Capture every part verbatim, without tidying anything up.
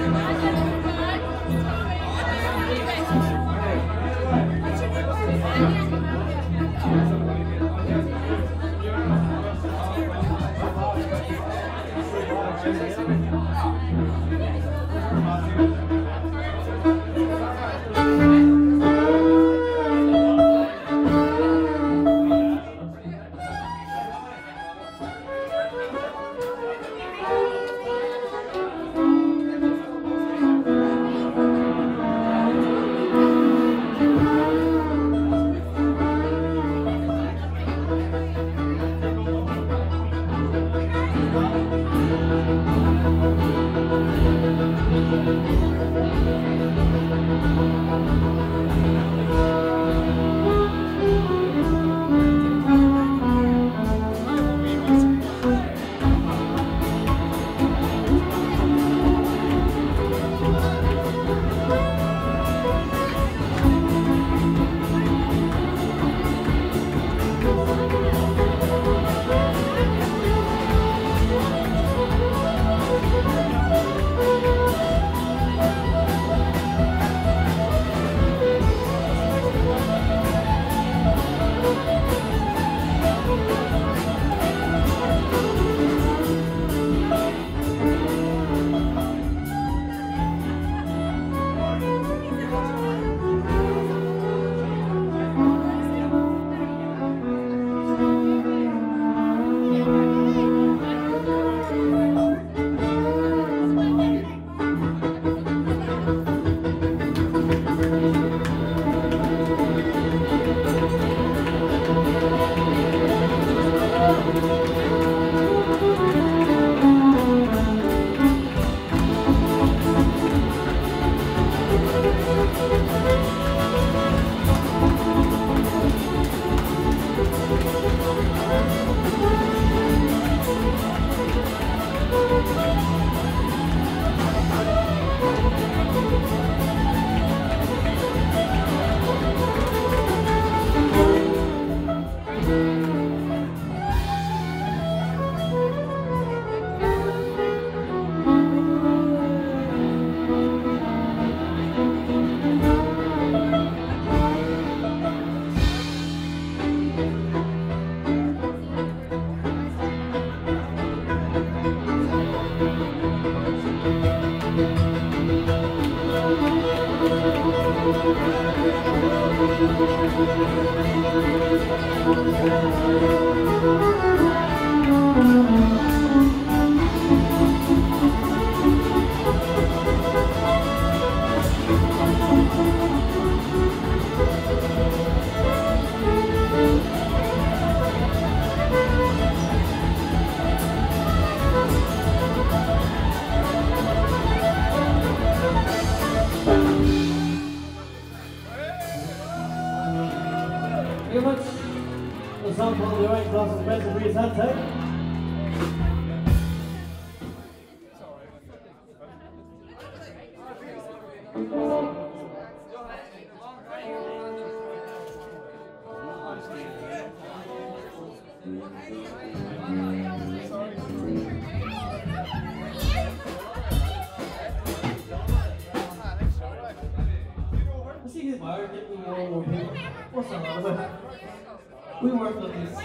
We worked on this.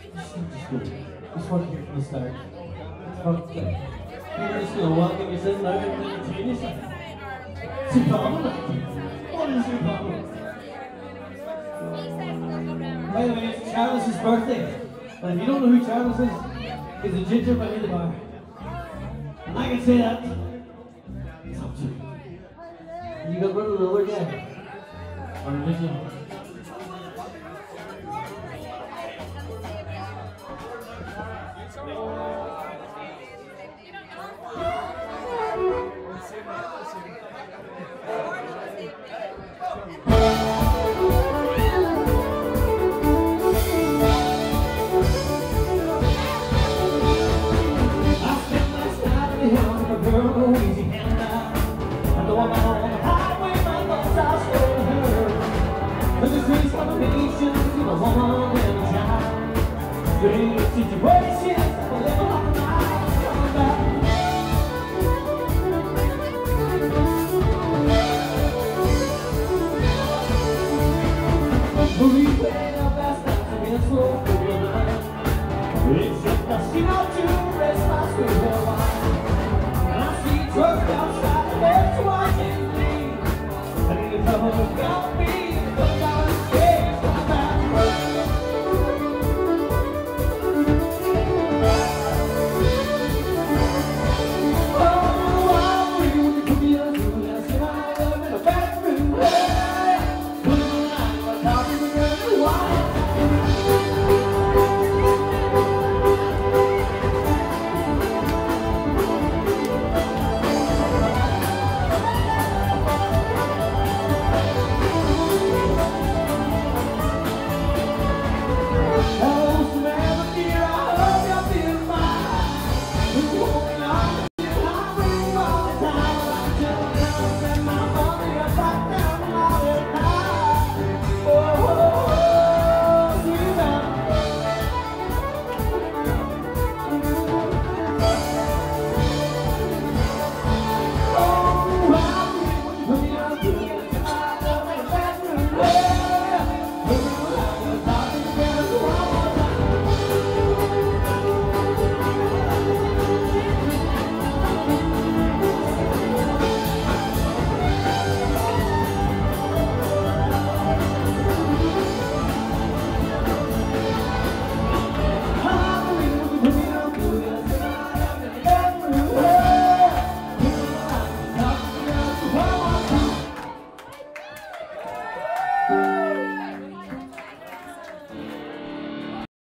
This one here from the start. It's from the You're just going to welcome yourself now and entertain yourself. It's your problem. What is your problem? By the way, it's Charles's birthday. And if you don't know who Charles is, he's a ginger behind the bar. And I can say that. It's up to you. You got rid of the other guy. Or did you? Girl